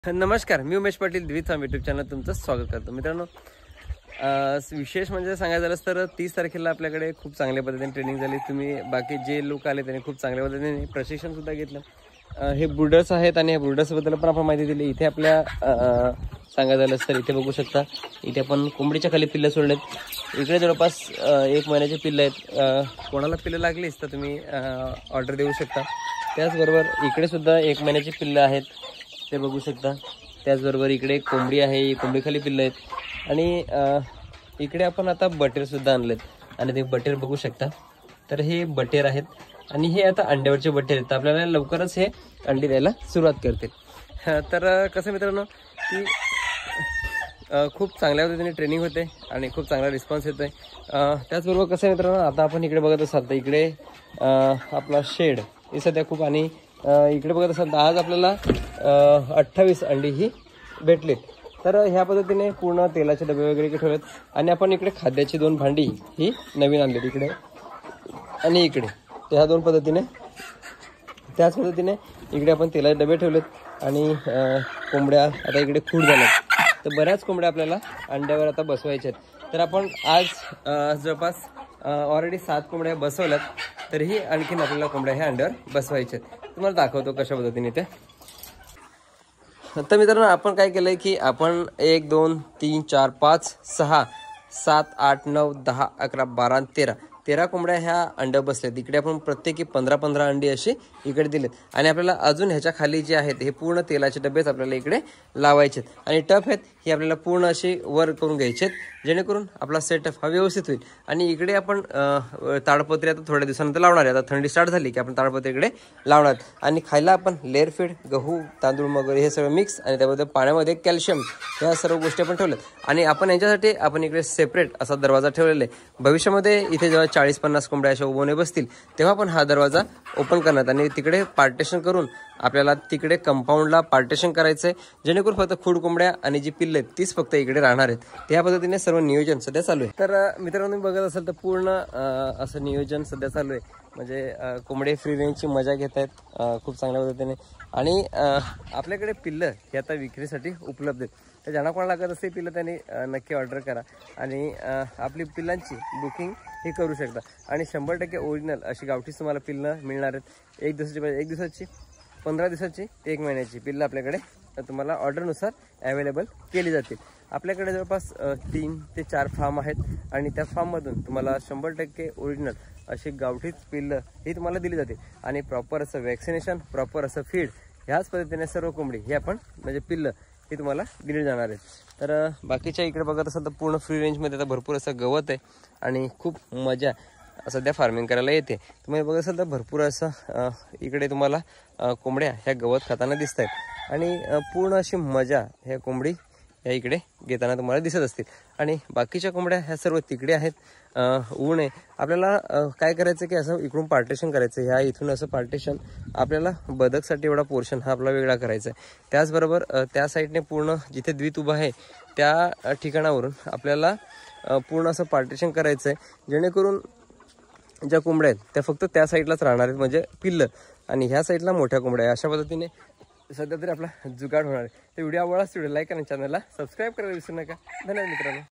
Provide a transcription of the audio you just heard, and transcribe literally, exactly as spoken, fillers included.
नमस्कार, मी उमेश पाटील द्वित फार्म यूट्यूब चॅनल तुमचं स्वागत करतो. मित्रांनो, विशेष म्हणजे सांगायचं झालं तर तीस तारखेला आपल्याकडे खूप चांगल्या पद्धतीने ट्रेनिंग झाली. तुम्ही बाकी जे लोक आले त्यांनी खूप चांगल्या पद्धतीने प्रशिक्षण सुद्धा घेतलं. हे ब्रूडर्स आहेत आणि हे ब्रूडर्सबद्दल पण आपण माहिती दिली. इथे आपल्या सांगायचं झालं तर इथे बघू शकता, इथे आपण कोंबडीच्या खाली पिल्लं सोडलेत. इकडे जवळपास एक महिन्याचे पिल्लं आहेत. कोणाला पिल्लं लागलीच तर तुम्ही ऑर्डर देऊ शकता. त्याचबरोबर इकडे सुद्धा एक महिन्याची पिल्लं आहेत, ते बघू शकता. त्याचबरोबर इकडे कोंबडी आहे, कोंबडीखाली पिल्लं आहेत. आणि इकडे आपण आता बटेर सुद्धा आणलेत आणि ते बटेर बघू शकता. तर हे बटेर आहेत आणि हे आता अंड्यावरचे बटेर आहेत. आपल्याला लवकरच हे अंडी द्यायला सुरुवात करतील. तर कसं मित्रांनो की खूप चांगल्या पद्धतीने ट्रेनिंग होते आणि खूप चांगला रिस्पॉन्स येतो आहे. त्याचबरोबर कसं मित्रांनो, आता आपण इकडे बघत असाल तर इकडे आपला शेड हे सध्या खूप, आणि इकडे बघत असाल तर आज आपल्याला अठ्ठावीस अंडी ही भेटलीत. तर ह्या पद्धतीने पूर्ण तेलाचे डबे वगैरे इकडे ठेवलेत. आणि आपण इकडे खाद्याची दोन भांडी ही नवीन आणलीत इकडे आणि इकडे. ह्या दोन पद्धतीने त्याच पद्धतीने इकडे आपण तेलाचे डबे ठेवलेत. आणि कोंबड्या आता इकडे खूड झाल्यात, तर बऱ्याच कोंबड्या आपल्याला अंड्यावर आता बसवायच्या आहेत. तर आपण आज जवळपास ऑलरेडी सात कोंबड्या बसवल्यात, तरीही आणखीन आपल्याला कोंबड्या ह्या अंड्यावर बसवायच्या आहेत. तुम्हाला दाखवतो कशा पद्धतीने ते. तर मित्रांनो, आपण काय केलंय की आपण एक दोन तीन चार पाच सहा सात आठ नऊ दहा अकरा बारा तेरा तेरा कोंबड्या ह्या अंड्या बसल्यात. इकडे आपण प्रत्येकी पंधरा पंधरा अंडी अशी इकडे दिलेत. आणि आपल्याला अजून ह्याच्या खाली जे आहेत हे पूर्ण तेलाचे डबेच आपल्याला इकडे लावायचे आहेत. आणि टफ आहेत ही आपल्याला पूर्ण अशी वर करून घ्यायचे आहेत, जेणेकरून आपला सेटअप हा व्यवस्थित होईल. आणि इकडे आपण ताडपत्री आता थोड्या दिवसानंतर लावणार आहे. आता थंडी स्टार्ट झाली की आपण ताडपत्री इकडे लावणार. आणि खायला आपण लेअर फीड, गहू, तांदूळ वगैरे हे सगळं मिक्स, आणि त्यामध्ये पाण्यामध्ये कॅल्शियम, ह्या सर्व गोष्टी आपण ठेवल्यात. आणि आपण यांच्यासाठी आपण इकडे सेपरेट असा दरवाजा ठेवलेला आहे. भविष्यामध्ये इथे जेव्हा चाळीस पन्नास कोंबड्या अशा उभवणे बसतील तेव्हा पण हा दरवाजा ओपन करण्यात आणि तिकडे पार्टेशन करून आपल्याला तिकडे कंपाऊंडला पार्टेशन करायचं आहे, जेणेकरून फक्त खूड कोंबड्या आणि जी पिल्ले आहेत तीच फक्त इकडे राहणार आहेत. त्या पद्धतीने सर्व नियोजन सध्या चालू आहे. तर मित्रांनो, तुम्ही बघत असाल तर पूर्ण असं नियोजन सध्या चालू आहे. म्हणजे कोंबडे फ्री रेंजची मजा घेत आहेत खूप चांगल्या पद्धतीने. आणि आपल्याकडे पिल्लं हे आता विक्रीसाठी उपलब्ध आहेत. तर ज्यांना कोणाला लागत असते पिल्लं त्यांनी नक्की ऑर्डर करा आणि आपली पिल्लांची बुकिंग हे करू शकता. आणि शंभर टक्के ओरिजिनल अशी गावठीच तुम्हाला पिल्लं मिळणार आहेत. एक दिवसाची एक दिवसाची पंधरा दिवसाची एक महिन्याची पिल्लं आपल्याकडे तुम्हाला ऑर्डरनुसार अवेलेबल केली जातील. आपल्याकडे जवळपास तीन ते चार फार्म आहेत आणि त्या फार्ममधून तुम्हाला शंभर टक्के ओरिजिनल अशी गावठीच पिल्लं ही तुम्हाला दिली जाते. आणि प्रॉपर असं वॅक्सिनेशन, प्रॉपर असं फीड, ह्याच पद्धतीने सर्व कोंबडी ही आपण म्हणजे पिल्लं ही तुम्हाला दिली जाणार आहेत. तर बाकीच्या इकडे बघत असाल तर पूर्ण फ्री रेंजमध्ये आता भरपूर असं गवत आहे आणि खूप मजा सध्या फार्मिंग करायला येते. तुम्ही बघत असाल तर भरपूर असं इकडे तुम्हाला कोंबड्या ह्या गवत खाताना दिसत आहेत. आणि पूर्ण अशी मजा ह्या कोंबडी ह्या इकडे घेताना तुम्हाला दिसत असतील. आणि बाकीच्या कोंबड्या ह्या सर्व तिकडे आहेत. ऊन आहे. आपल्याला काय करायचं की असं इकडून पार्टेशन करायचं. ह्या इथून असं पार्टेशन आपल्याला बदकसाठी एवढा पोर्शन हा आपला वेगळा करायचा आहे. त्याचबरोबर त्या साईडने पूर्ण जिथे द्वित उभा आहे त्या ठिकाणावरून आपल्याला पूर्ण असं पार्टेशन करायचं आहे, जेणेकरून ज्या कोंबड्या आहेत त्या फक्त त्या साईडलाच राहणार आहेत, म्हणजे पिल्लं, आणि ह्या साईडला मोठ्या कोंबड्या आहे. अशा पद्धतीने सध्या तरी आपला जुगाड होणार आहे. तर व्हिडिओ आवडला व्हिडिओ लाईक आणि चॅनलला सबस्क्राईब करायला विसरू नका. धन्यवाद मित्रांनो.